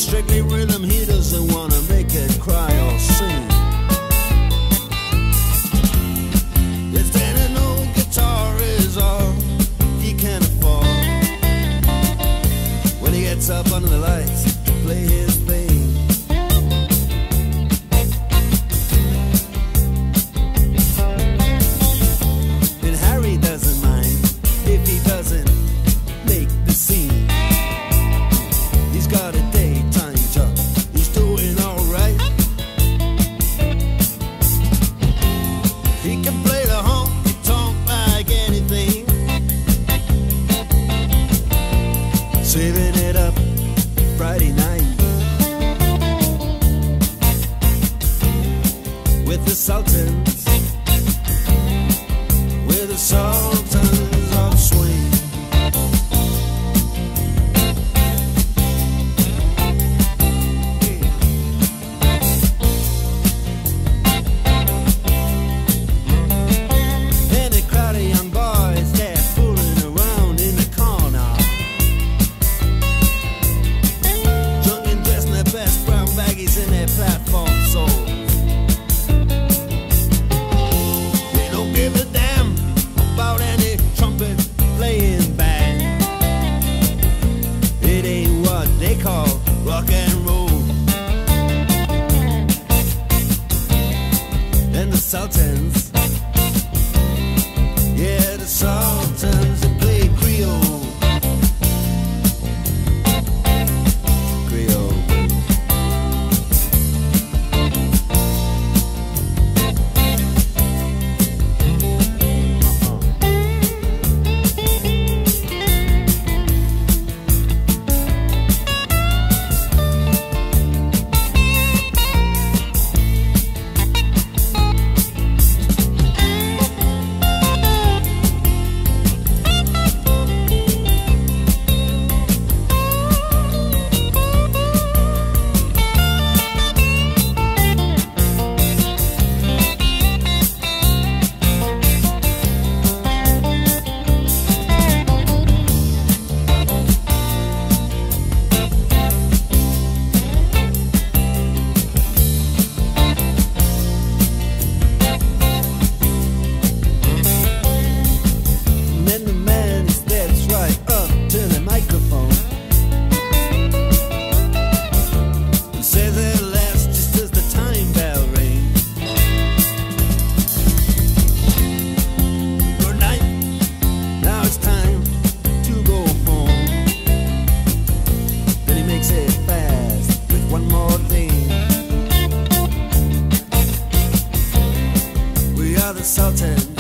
strictly rhythm, he doesn't wanna make it cry or sing. If then an old guitar is all he can afford, when he gets up under the lights to play his thing. And Harry doesn't mind if he doesn't make the scene. He's got a daytime job, he's doing alright. He can play the honky-tonk like anything, saving it up Friday night with the Sultans, with the Sultans of Swing. And a crowd of young boys, they're fooling around in the corner, drunk and dressed in their best brown baggies in their platform soles. They don't give a damn about any trumpet playing band. It ain't what they call rock and roll. And the Sultans, yeah, the Sultans, they play Creole. Creole. Sultans.